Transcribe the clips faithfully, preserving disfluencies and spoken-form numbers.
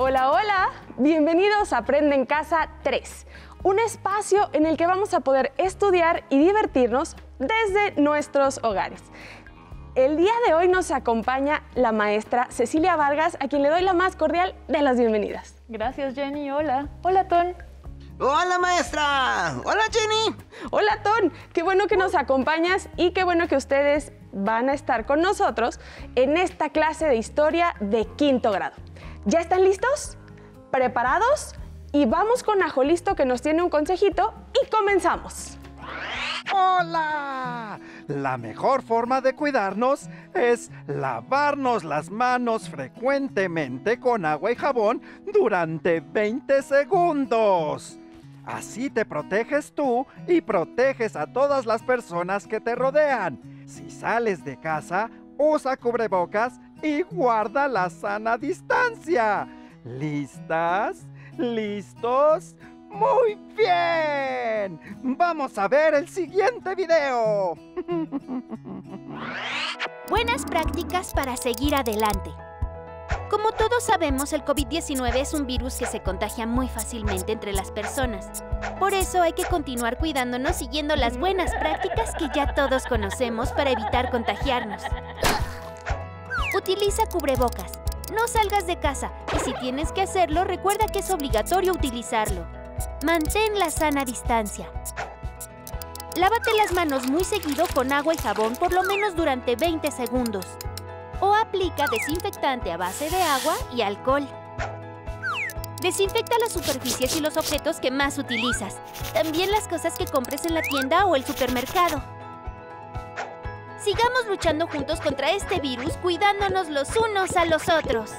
Hola, hola, bienvenidos a Aprende en Casa tres, un espacio en el que vamos a poder estudiar y divertirnos desde nuestros hogares. El día de hoy nos acompaña la maestra Cecilia Vargas, a quien le doy la más cordial de las bienvenidas. Gracias, Jenny. Hola. Hola, Ton. ¡Hola, maestra! ¡Hola, Jenny! Hola, Ton. Qué bueno que nos acompañas y qué bueno que ustedes van a estar con nosotros en esta clase de historia de quinto grado. ¿Ya están listos? ¿Preparados? Y vamos con Ajolisto, que nos tiene un consejito, y comenzamos. ¡Hola! La mejor forma de cuidarnos es lavarnos las manos frecuentemente con agua y jabón durante veinte segundos. Así te proteges tú y proteges a todas las personas que te rodean. Si sales de casa, usa cubrebocas y guarda la sana distancia. ¿Listas? ¿Listos? ¡Muy bien! ¡Vamos a ver el siguiente video! Buenas prácticas para seguir adelante. Como todos sabemos, el COVID diecinueve es un virus que se contagia muy fácilmente entre las personas. Por eso hay que continuar cuidándonos siguiendo las buenas prácticas que ya todos conocemos para evitar contagiarnos. Utiliza cubrebocas. No salgas de casa y si tienes que hacerlo, recuerda que es obligatorio utilizarlo. Mantén la sana distancia. Lávate las manos muy seguido con agua y jabón por lo menos durante veinte segundos. O aplica desinfectante a base de agua y alcohol. Desinfecta las superficies y los objetos que más utilizas. También las cosas que compres en la tienda o el supermercado. Sigamos luchando juntos contra este virus, cuidándonos los unos a los otros.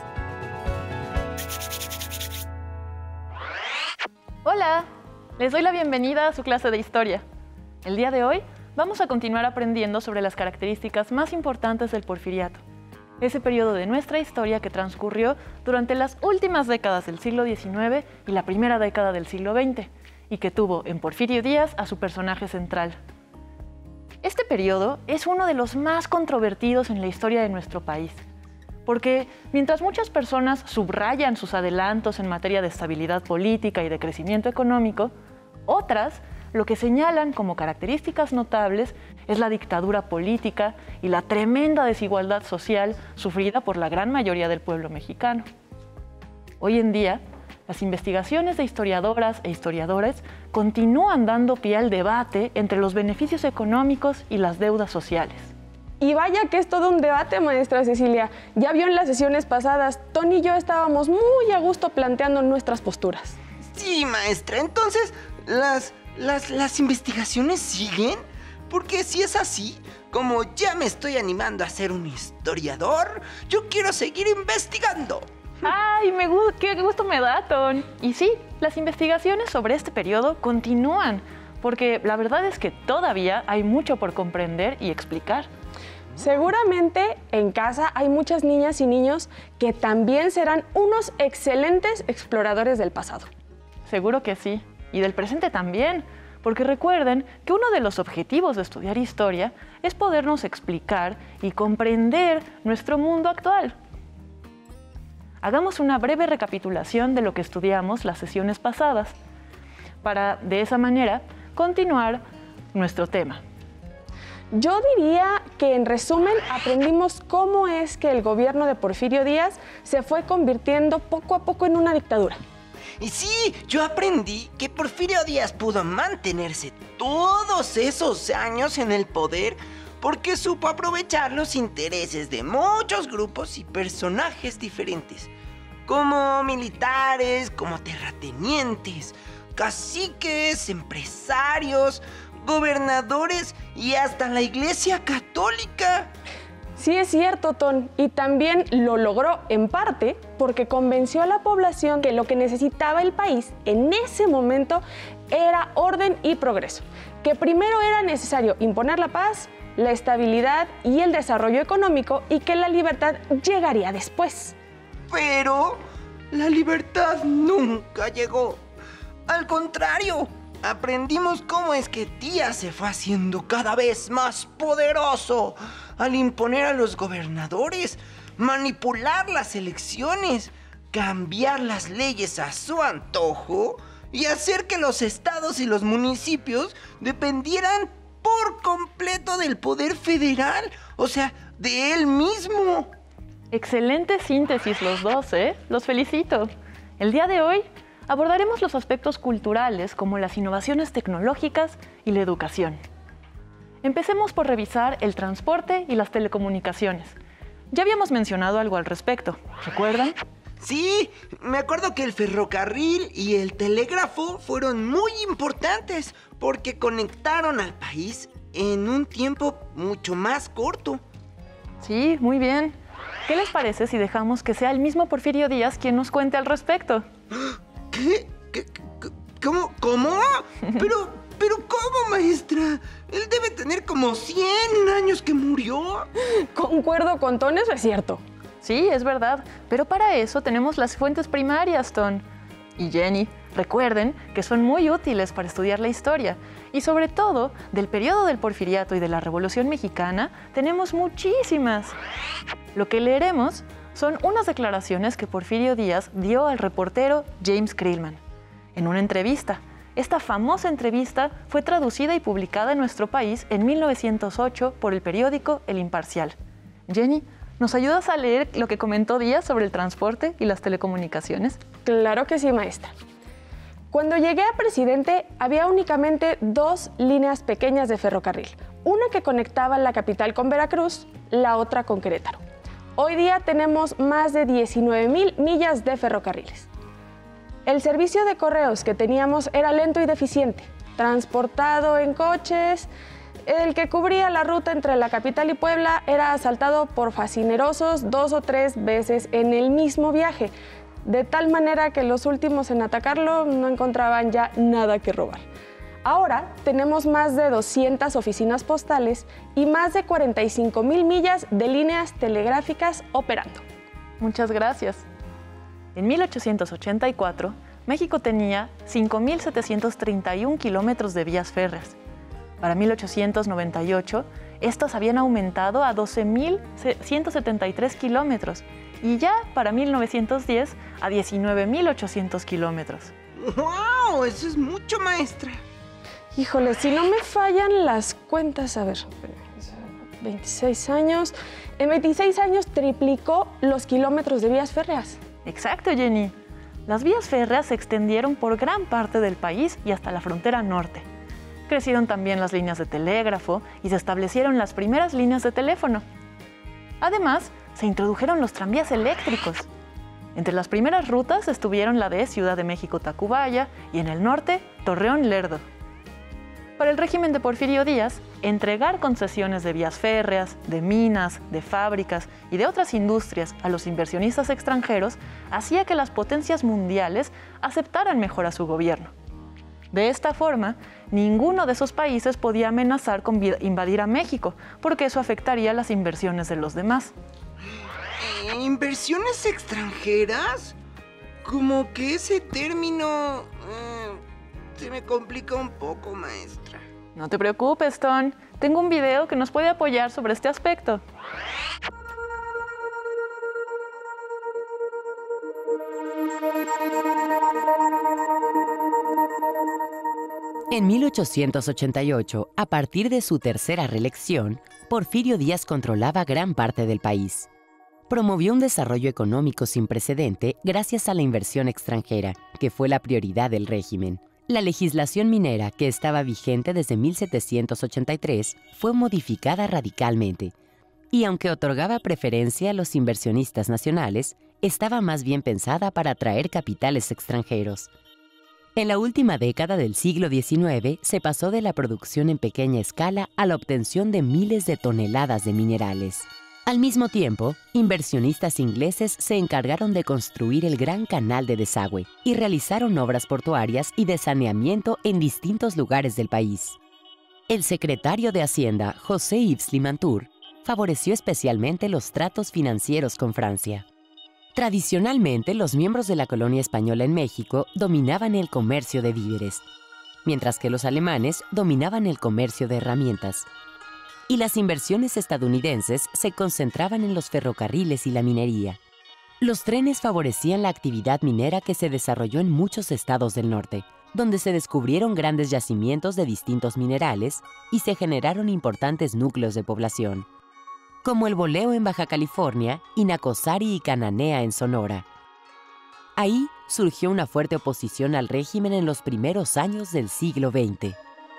Hola. Les doy la bienvenida a su clase de historia. El día de hoy vamos a continuar aprendiendo sobre las características más importantes del Porfiriato, ese periodo de nuestra historia que transcurrió durante las últimas décadas del siglo diecinueve y la primera década del siglo veinte, y que tuvo en Porfirio Díaz a su personaje central. Este periodo es uno de los más controvertidos en la historia de nuestro país, porque mientras muchas personas subrayan sus adelantos en materia de estabilidad política y de crecimiento económico, otras lo que señalan como características notables es la dictadura política y la tremenda desigualdad social sufrida por la gran mayoría del pueblo mexicano. Hoy en día, las investigaciones de historiadoras e historiadores continúan dando pie al debate entre los beneficios económicos y las deudas sociales. Y vaya que es todo un debate, maestra Cecilia. Ya vio en las sesiones pasadas, Tony y yo estábamos muy a gusto planteando nuestras posturas. Sí, maestra. Entonces, ¿las, las, las investigaciones siguen? Porque si es así, como ya me estoy animando a ser un historiador, yo quiero seguir investigando. ¡Ay, me gu- qué gusto me da, Ton! Y sí, las investigaciones sobre este periodo continúan, porque la verdad es que todavía hay mucho por comprender y explicar. Seguramente en casa hay muchas niñas y niños que también serán unos excelentes exploradores del pasado. Seguro que sí, y del presente también, porque recuerden que uno de los objetivos de estudiar historia es podernos explicar y comprender nuestro mundo actual. Hagamos una breve recapitulación de lo que estudiamos las sesiones pasadas, para de esa manera continuar nuestro tema. Yo diría que en resumen aprendimos cómo es que el gobierno de Porfirio Díaz se fue convirtiendo poco a poco en una dictadura. Y sí, yo aprendí que Porfirio Díaz pudo mantenerse todos esos años en el poder porque supo aprovechar los intereses de muchos grupos y personajes diferentes, como militares, como terratenientes, caciques, empresarios, gobernadores y hasta la Iglesia Católica. Sí es cierto, Ton, y también lo logró en parte porque convenció a la población que lo que necesitaba el país en ese momento era orden y progreso, que primero era necesario imponer la paz, la estabilidad y el desarrollo económico y que la libertad llegaría después. Pero la libertad nunca llegó. Al contrario, aprendimos cómo es que Díaz se fue haciendo cada vez más poderoso al imponer a los gobernadores, manipular las elecciones, cambiar las leyes a su antojo y hacer que los estados y los municipios dependieran por completo del poder federal, o sea, de él mismo. Excelente síntesis los dos, ¿eh? Los felicito. El día de hoy abordaremos los aspectos culturales como las innovaciones tecnológicas y la educación. Empecemos por revisar el transporte y las telecomunicaciones. Ya habíamos mencionado algo al respecto, ¿recuerdan? Sí, me acuerdo que el ferrocarril y el telégrafo fueron muy importantes porque conectaron al país en un tiempo mucho más corto. Sí, muy bien. ¿Qué les parece si dejamos que sea el mismo Porfirio Díaz quien nos cuente al respecto? ¿Qué? ¿Qué? ¿Cómo? ¿Cómo? Pero, pero ¿cómo, maestra? Él debe tener como cien años que murió. Concuerdo con Ton, eso es cierto. Sí, es verdad, pero para eso tenemos las fuentes primarias, Ton. Y Jenny, recuerden que son muy útiles para estudiar la historia. Y sobre todo, del periodo del Porfiriato y de la Revolución Mexicana, tenemos muchísimas. Lo que leeremos son unas declaraciones que Porfirio Díaz dio al reportero James Creelman. En una entrevista. Esta famosa entrevista fue traducida y publicada en nuestro país en mil novecientos ocho por el periódico El Imparcial. Jenny, ¿nos ayudas a leer lo que comentó Díaz sobre el transporte y las telecomunicaciones? Claro que sí, maestra. Cuando llegué a presidente, había únicamente dos líneas pequeñas de ferrocarril. Una que conectaba la capital con Veracruz, la otra con Querétaro. Hoy día tenemos más de diecinueve mil millas de ferrocarriles. El servicio de correos que teníamos era lento y deficiente, transportado en coches. El que cubría la ruta entre la capital y Puebla era asaltado por facinerosos dos o tres veces en el mismo viaje, de tal manera que los últimos en atacarlo no encontraban ya nada que robar. Ahora tenemos más de doscientas oficinas postales y más de cuarenta y cinco mil millas de líneas telegráficas operando. Muchas gracias. En mil ochocientos ochenta y cuatro, México tenía cinco mil setecientos treinta y un kilómetros de vías férreas. Para mil ochocientos noventa y ocho, estas habían aumentado a doce mil ciento setenta y tres kilómetros y ya para mil novecientos diez a diecinueve mil ochocientos kilómetros. ¡Wow! Eso es mucho, maestra. Híjole, si no me fallan las cuentas, a ver, veintiséis años. En veintiséis años triplicó los kilómetros de vías férreas. Exacto, Jenny. Las vías férreas se extendieron por gran parte del país y hasta la frontera norte. Crecieron también las líneas de telégrafo y se establecieron las primeras líneas de teléfono. Además, se introdujeron los tranvías eléctricos. Entre las primeras rutas estuvieron la de Ciudad de México-Tacubaya y en el norte, Torreón-Lerdo. Para el régimen de Porfirio Díaz, entregar concesiones de vías férreas, de minas, de fábricas y de otras industrias a los inversionistas extranjeros hacía que las potencias mundiales aceptaran mejor a su gobierno. De esta forma, ninguno de esos países podía amenazar con invadir a México, porque eso afectaría las inversiones de los demás. ¿Inversiones extranjeras? Como que ese término eh, se me complica un poco, maestra. No te preocupes, Ton. Tengo un video que nos puede apoyar sobre este aspecto. En mil ochocientos ochenta y ocho, a partir de su tercera reelección, Porfirio Díaz controlaba gran parte del país. Promovió un desarrollo económico sin precedente gracias a la inversión extranjera, que fue la prioridad del régimen. La legislación minera, que estaba vigente desde mil setecientos ochenta y tres, fue modificada radicalmente. Y aunque otorgaba preferencia a los inversionistas nacionales, estaba más bien pensada para atraer capitales extranjeros. En la última década del siglo diecinueve, se pasó de la producción en pequeña escala a la obtención de miles de toneladas de minerales. Al mismo tiempo, inversionistas ingleses se encargaron de construir el Gran Canal de Desagüe y realizaron obras portuarias y de saneamiento en distintos lugares del país. El secretario de Hacienda, José Yves Limantour, favoreció especialmente los tratos financieros con Francia. Tradicionalmente, los miembros de la colonia española en México dominaban el comercio de víveres, mientras que los alemanes dominaban el comercio de herramientas. Y las inversiones estadounidenses se concentraban en los ferrocarriles y la minería. Los trenes favorecían la actividad minera que se desarrolló en muchos estados del norte, donde se descubrieron grandes yacimientos de distintos minerales y se generaron importantes núcleos de población, como el Boleo en Baja California y Nacozari y Cananea en Sonora. Ahí surgió una fuerte oposición al régimen en los primeros años del siglo veinte.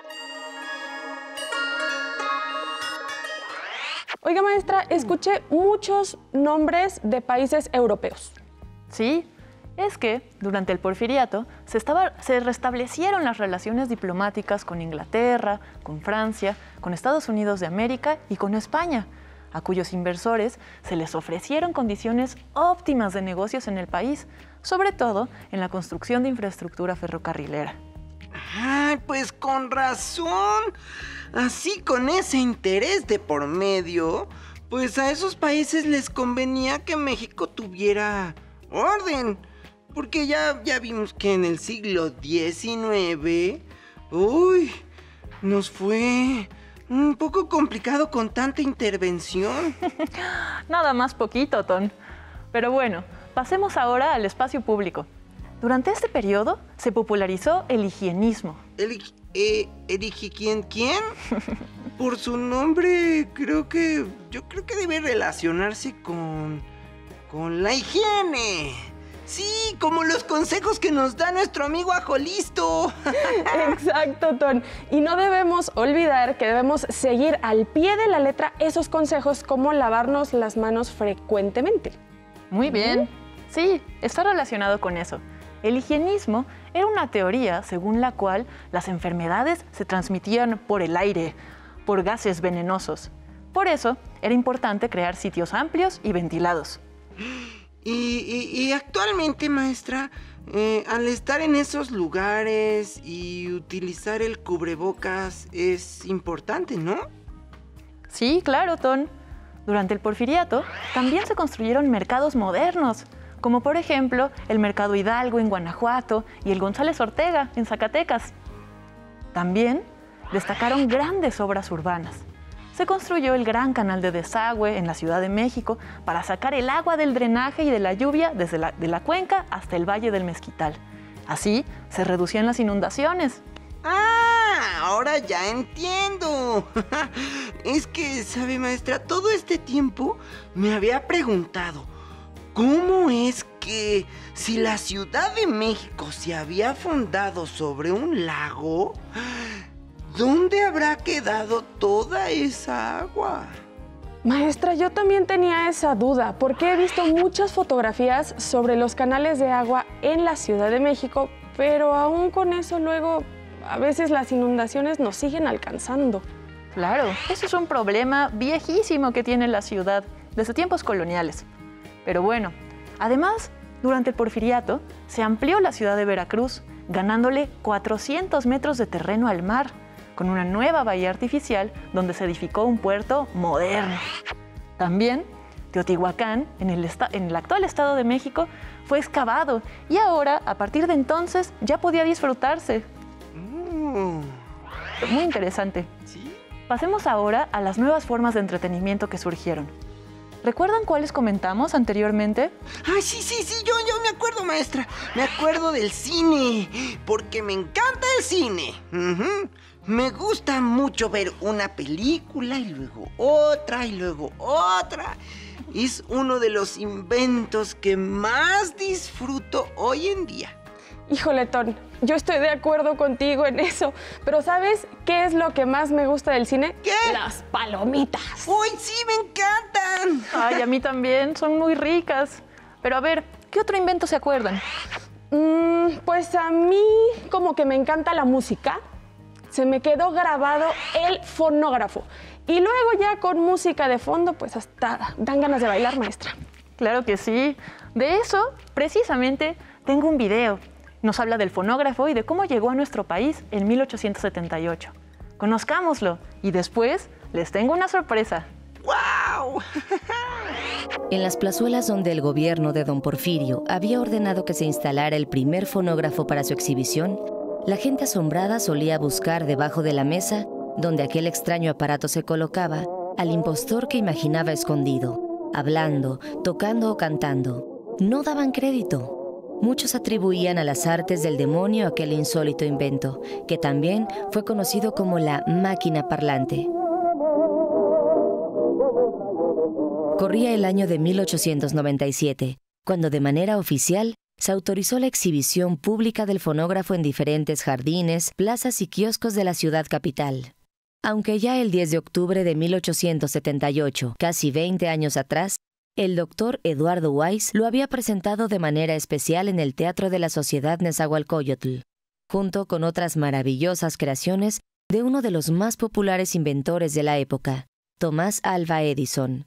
Oiga, maestra, escuché muchos nombres de países europeos. Sí, es que durante el Porfiriato se, estaba, se restablecieron las relaciones diplomáticas con Inglaterra, con Francia, con Estados Unidos de América y con España, a cuyos inversores se les ofrecieron condiciones óptimas de negocios en el país, sobre todo en la construcción de infraestructura ferrocarrilera. Ay, pues con razón. Así, con ese interés de por medio, pues a esos países les convenía que México tuviera orden. Porque ya, ya vimos que en el siglo diecinueve, uy, nos fue un poco complicado con tanta intervención. Nada más poquito, Ton. Pero bueno, pasemos ahora al espacio público. Durante este periodo se popularizó el higienismo. ¿El, eh, el higi- quién? ¿Quién? Por su nombre, creo que... Yo creo que debe relacionarse con... con la higiene. Sí, como los consejos que nos da nuestro amigo Ajolisto. Exacto, Ton. Y no debemos olvidar que debemos seguir al pie de la letra esos consejos como lavarnos las manos frecuentemente. Muy bien. Sí, está relacionado con eso. El higienismo era una teoría según la cual las enfermedades se transmitían por el aire, por gases venenosos. Por eso, era importante crear sitios amplios y ventilados. Y, y, y actualmente, maestra, eh, al estar en esos lugares y utilizar el cubrebocas es importante, ¿no? Sí, claro, Ton. Durante el Porfiriato también se construyeron mercados modernos, como por ejemplo el Mercado Hidalgo en Guanajuato y el González Ortega en Zacatecas. También destacaron grandes obras urbanas. Se construyó el Gran Canal de Desagüe en la Ciudad de México para sacar el agua del drenaje y de la lluvia desde la, de la cuenca hasta el Valle del Mezquital. Así se reducían las inundaciones. ¡Ah! Ahora ya entiendo. Es que, ¿sabe, maestra? Todo este tiempo me había preguntado, ¿cómo es que si la Ciudad de México se había fundado sobre un lago, ¿dónde habrá quedado toda esa agua? Maestra, yo también tenía esa duda, porque he visto muchas fotografías sobre los canales de agua en la Ciudad de México, pero aún con eso luego a veces las inundaciones nos siguen alcanzando. Claro, eso es un problema viejísimo que tiene la ciudad desde tiempos coloniales. Pero bueno, además, durante el Porfiriato se amplió la ciudad de Veracruz, ganándole cuatrocientos metros de terreno al mar, con una nueva bahía artificial donde se edificó un puerto moderno. También, Teotihuacán, en el, en el actual Estado de México, fue excavado y ahora, a partir de entonces, ya podía disfrutarse. Mm. Muy interesante. ¿Sí? Pasemos ahora a las nuevas formas de entretenimiento que surgieron. ¿Recuerdan cuáles comentamos anteriormente? Ay, sí, sí, sí, yo, yo me acuerdo, maestra. Me acuerdo del cine, porque me encanta el cine. Uh-huh. Me gusta mucho ver una película y luego otra y luego otra. Es uno de los inventos que más disfruto hoy en día. Híjole, Ton, yo estoy de acuerdo contigo en eso, pero ¿sabes qué es lo que más me gusta del cine? ¿Qué? Las palomitas. ¡Uy, sí, me encantan! Ay, a mí también, son muy ricas. Pero a ver, ¿qué otro invento se acuerdan? Mm, pues a mí como que me encanta la música. Se me quedó grabado el fonógrafo. Y luego ya con música de fondo, pues hasta dan ganas de bailar, maestra. Claro que sí. De eso, precisamente, tengo un video. Nos habla del fonógrafo y de cómo llegó a nuestro país en mil ochocientos setenta y ocho. Conozcámoslo y después les tengo una sorpresa. ¡Guau! En las plazuelas donde el gobierno de don Porfirio había ordenado que se instalara el primer fonógrafo para su exhibición, la gente asombrada solía buscar debajo de la mesa, donde aquel extraño aparato se colocaba, al impostor que imaginaba escondido, hablando, tocando o cantando. no daban crédito. Muchos atribuían a las artes del demonio aquel insólito invento, que también fue conocido como la máquina parlante. Corría el año de mil ochocientos noventa y siete, cuando de manera oficial se autorizó la exhibición pública del fonógrafo en diferentes jardines, plazas y kioscos de la ciudad capital. Aunque ya el diez de octubre de mil ochocientos setenta y ocho, casi veinte años atrás, el doctor Eduardo Weiss lo había presentado de manera especial en el Teatro de la Sociedad Nezahualcóyotl, junto con otras maravillosas creaciones de uno de los más populares inventores de la época, Thomas Alva Edison.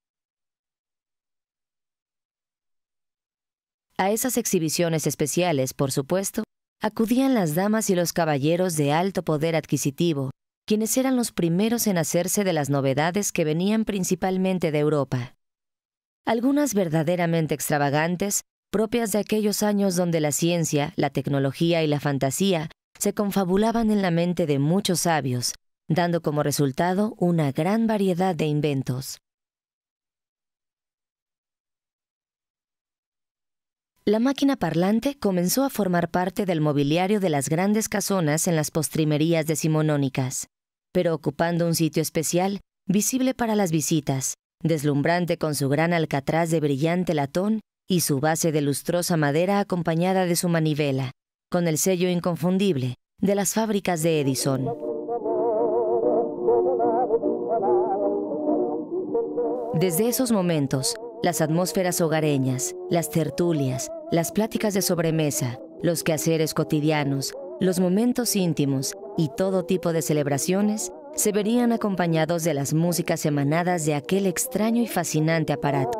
A esas exhibiciones especiales, por supuesto, acudían las damas y los caballeros de alto poder adquisitivo, quienes eran los primeros en hacerse de las novedades que venían principalmente de Europa. Algunas verdaderamente extravagantes, propias de aquellos años donde la ciencia, la tecnología y la fantasía se confabulaban en la mente de muchos sabios, dando como resultado una gran variedad de inventos. La máquina parlante comenzó a formar parte del mobiliario de las grandes casonas en las postrimerías decimonónicas, pero ocupando un sitio especial, visible para las visitas, deslumbrante con su gran alcatraz de brillante latón y su base de lustrosa madera acompañada de su manivela, con el sello inconfundible de las fábricas de Edison. Desde esos momentos, las atmósferas hogareñas, las tertulias, las pláticas de sobremesa, los quehaceres cotidianos, los momentos íntimos y todo tipo de celebraciones se verían acompañados de las músicas emanadas de aquel extraño y fascinante aparato.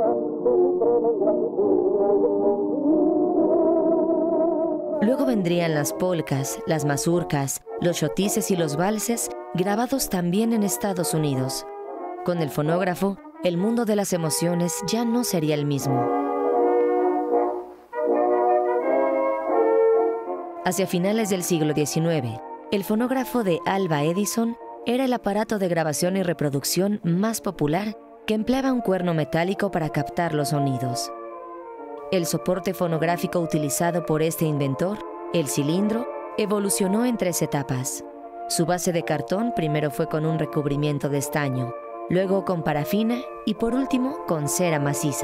Luego vendrían las polcas, las mazurcas, los chotices y los valses, grabados también en Estados Unidos. Con el fonógrafo, el mundo de las emociones ya no sería el mismo. Hacia finales del siglo diecinueve, el fonógrafo de Alva Edison era el aparato de grabación y reproducción más popular que empleaba un cuerno metálico para captar los sonidos. El soporte fonográfico utilizado por este inventor, el cilindro, evolucionó en tres etapas. Su base de cartón primero fue con un recubrimiento de estaño, luego con parafina y por último con cera maciza.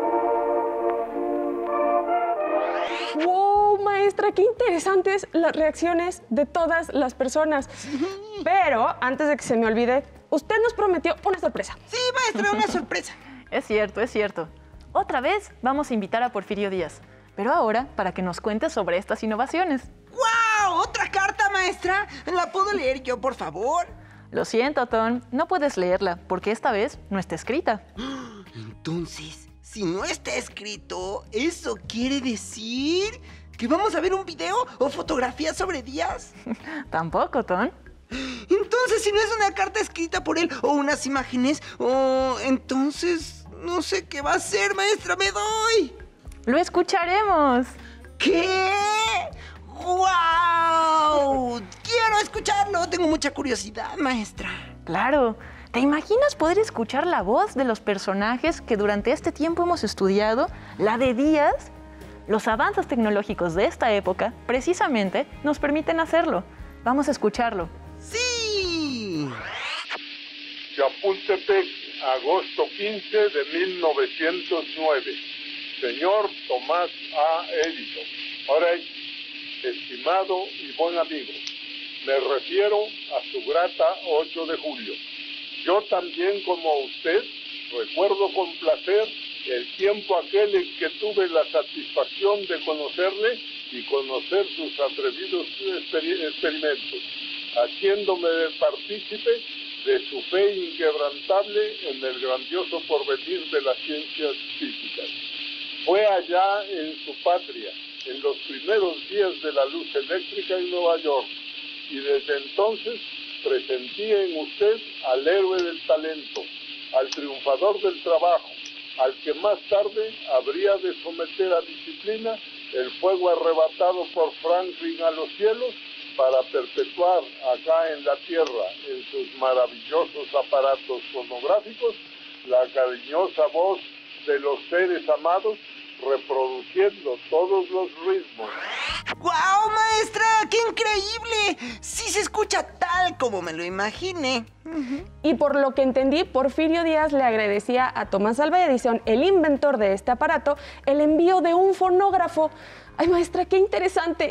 ¡Wow, maestra! ¡Qué interesantes las reacciones de todas las personas! Pero, antes de que se me olvide, usted nos prometió una sorpresa. Sí, maestra, una sorpresa. Es cierto, es cierto. Otra vez vamos a invitar a Porfirio Díaz, pero ahora para que nos cuente sobre estas innovaciones. ¡Guau! ¿Otra carta, maestra? ¿La puedo leer yo, por favor? Lo siento, Ton, no puedes leerla, porque esta vez no está escrita. Entonces, si no está escrito, ¿eso quiere decir que vamos a ver un video o fotografía sobre Díaz? Tampoco, Ton. Entonces, si no es una carta escrita por él o unas imágenes, o entonces no sé qué va a ser, maestra, me doy. Lo escucharemos. ¿Qué? ¡Guau! Quiero escucharlo, tengo mucha curiosidad, maestra. Claro. ¿Te imaginas poder escuchar la voz de los personajes que durante este tiempo hemos estudiado? La de Díaz. Los avances tecnológicos de esta época, precisamente, nos permiten hacerlo. Vamos a escucharlo. ¡Sí! Chapultepec, agosto quince de mil novecientos nueve. Señor Tomás A. Edison. Ahora, estimado y buen amigo, me refiero a su grata ocho de julio. Yo también, como usted, recuerdo con placer el tiempo aquel en que tuve la satisfacción de conocerle y conocer sus atrevidos experimentos, haciéndome partícipe de su fe inquebrantable en el grandioso porvenir de las ciencias físicas. Fue allá en su patria, en los primeros días de la luz eléctrica en Nueva York, y desde entonces presentí en usted al héroe del talento, al triunfador del trabajo, al que más tarde habría de someter a disciplina el fuego arrebatado por Franklin a los cielos para perpetuar acá en la tierra, en sus maravillosos aparatos fonográficos, la cariñosa voz de los seres amados reproduciendo todos los ritmos. ¡Guau, maestra! ¡Qué increíble! Sí se escucha tal como me lo imaginé. Uh-huh. Y por lo que entendí, Porfirio Díaz le agradecía a Tomás Alva Edison, el inventor de este aparato, el envío de un fonógrafo. ¡Ay, maestra, qué interesante!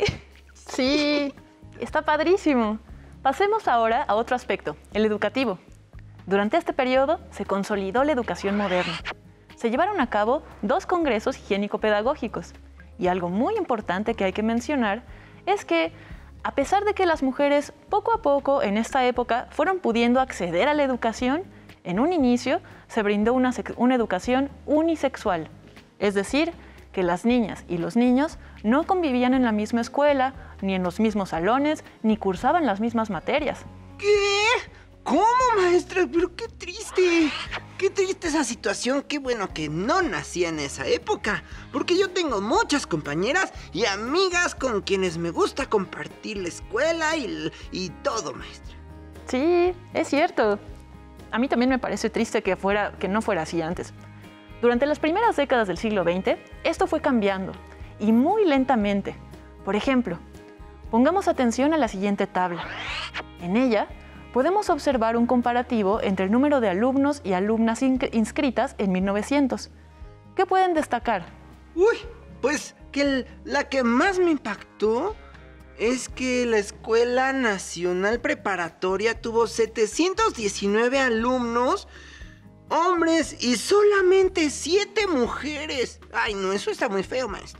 Sí, está padrísimo. Pasemos ahora a otro aspecto, el educativo. Durante este periodo se consolidó la educación moderna. Se llevaron a cabo dos congresos higiénico-pedagógicos. Y algo muy importante que hay que mencionar es que, a pesar de que las mujeres poco a poco en esta época fueron pudiendo acceder a la educación, en un inicio se brindó una, una educación unisexual. Es decir, que las niñas y los niños no convivían en la misma escuela, ni en los mismos salones, ni cursaban las mismas materias. ¿Qué? ¿Cómo, maestra? Pero qué triste. Qué triste esa situación. Qué bueno que no nací en esa época. Porque yo tengo muchas compañeras y amigas con quienes me gusta compartir la escuela y, y todo, maestra. Sí, es cierto. A mí también me parece triste que, fuera, que no fuera así antes. Durante las primeras décadas del siglo veinte, esto fue cambiando, y muy lentamente. Por ejemplo, pongamos atención a la siguiente tabla. En ella podemos observar un comparativo entre el número de alumnos y alumnas inscritas en mil novecientos. ¿Qué pueden destacar? Uy, pues que el, la que más me impactó es que la Escuela Nacional Preparatoria tuvo setecientos diecinueve alumnos, hombres, y solamente siete mujeres. Ay, no, eso está muy feo, maestra.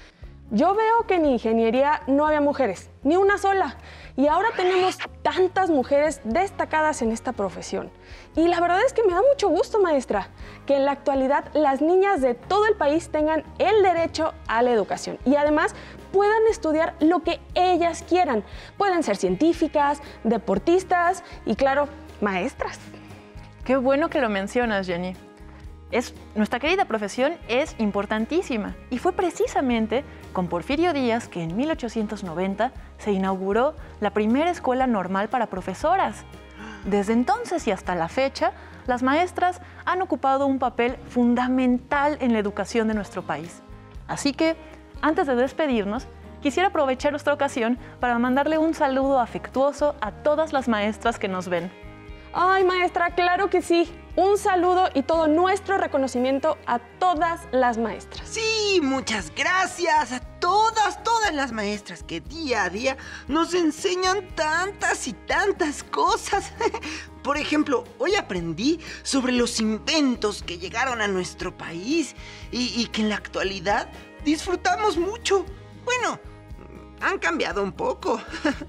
Yo veo que en ingeniería no había mujeres, ni una sola. Y ahora tenemos tantas mujeres destacadas en esta profesión. Y la verdad es que me da mucho gusto, maestra, que en la actualidad las niñas de todo el país tengan el derecho a la educación. Y además puedan estudiar lo que ellas quieran. Pueden ser científicas, deportistas y, claro, maestras. Qué bueno que lo mencionas, Jenny. Es, nuestra querida profesión es importantísima y fue precisamente con Porfirio Díaz que en mil ochocientos noventa se inauguró la primera escuela normal para profesoras. Desde entonces y hasta la fecha, las maestras han ocupado un papel fundamental en la educación de nuestro país. Así que, antes de despedirnos, quisiera aprovechar nuestra ocasión para mandarle un saludo afectuoso a todas las maestras que nos ven. Ay, maestra, claro que sí. Un saludo y todo nuestro reconocimiento a todas las maestras. Sí, muchas gracias a todas, todas las maestras que día a día nos enseñan tantas y tantas cosas. Por ejemplo, hoy aprendí sobre los inventos que llegaron a nuestro país y, y que en la actualidad disfrutamos mucho. Bueno, han cambiado un poco.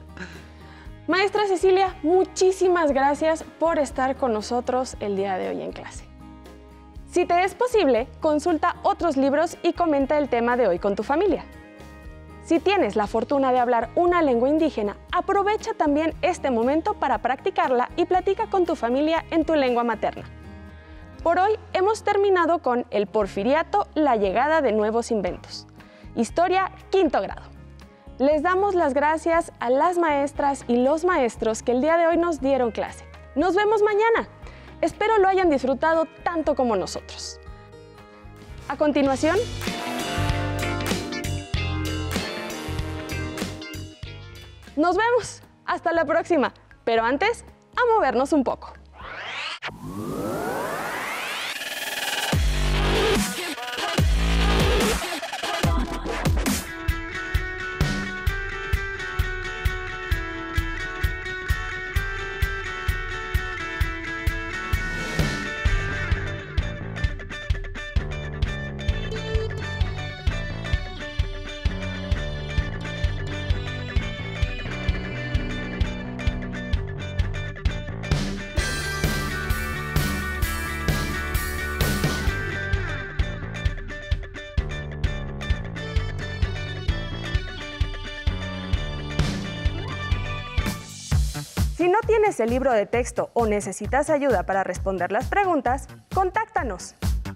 Maestra Cecilia, muchísimas gracias por estar con nosotros el día de hoy en clase. Si te es posible, consulta otros libros y comenta el tema de hoy con tu familia. Si tienes la fortuna de hablar una lengua indígena, aprovecha también este momento para practicarla y platica con tu familia en tu lengua materna. Por hoy hemos terminado con el Porfiriato, la llegada de nuevos inventos. Historia quinto grado. Les damos las gracias a las maestras y los maestros que el día de hoy nos dieron clase. Nos vemos mañana. Espero lo hayan disfrutado tanto como nosotros. A continuación, nos vemos. Hasta la próxima. Pero antes, a movernos un poco. Si no tienes el libro de texto o necesitas ayuda para responder las preguntas, contáctanos.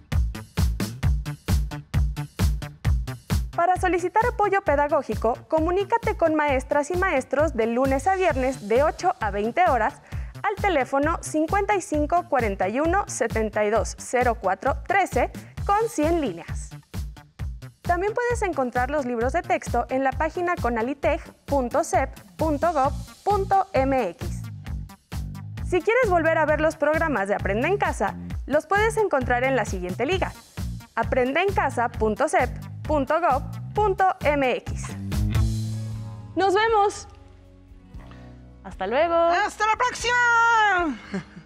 Para solicitar apoyo pedagógico, comunícate con maestras y maestros de lunes a viernes de ocho a veinte horas al teléfono cincuenta y cinco cuarenta y uno setenta y dos cero cuatro trece con cien líneas. También puedes encontrar los libros de texto en la página conaliteg punto sep punto gob punto mx. Si quieres volver a ver los programas de Aprende en Casa, los puedes encontrar en la siguiente liga: aprende en casa punto sep punto gob punto mx. ¡Nos vemos! ¡Hasta luego! ¡Hasta la próxima!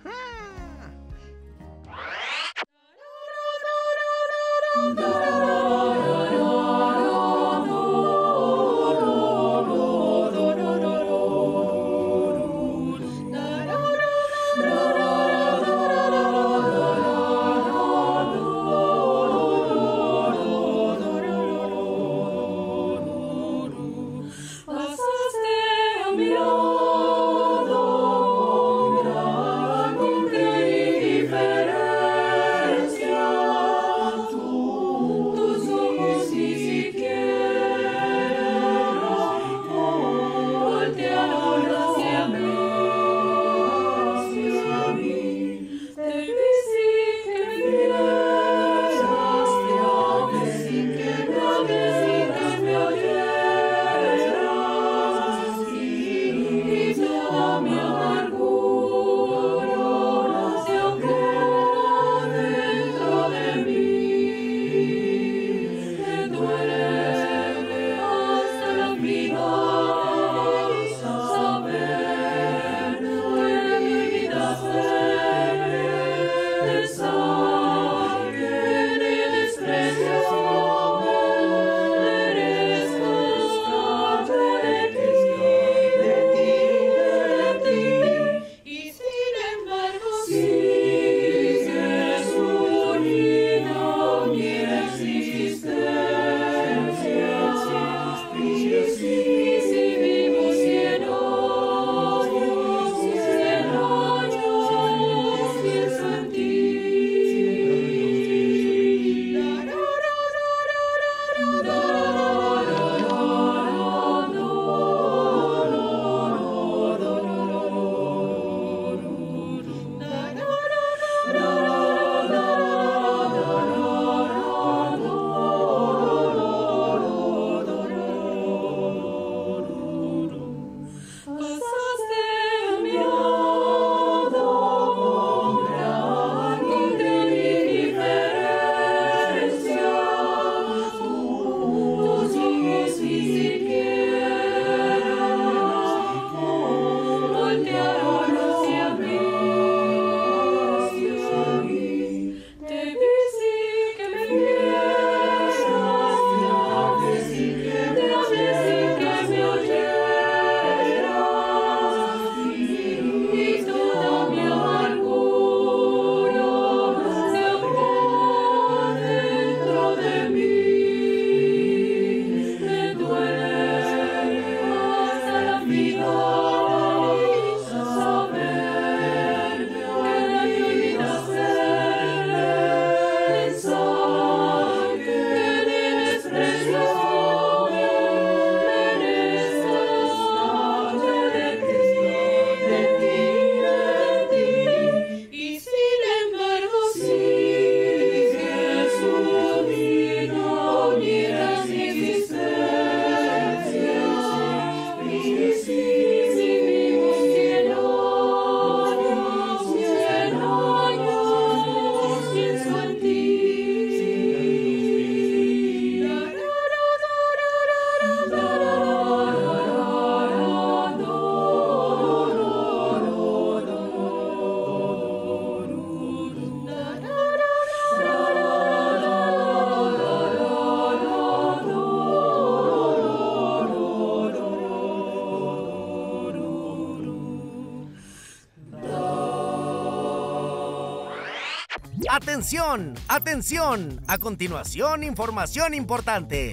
¡Atención! ¡Atención! A continuación, información importante.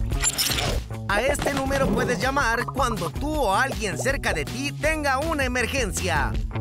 A este número puedes llamar cuando tú o alguien cerca de ti tenga una emergencia.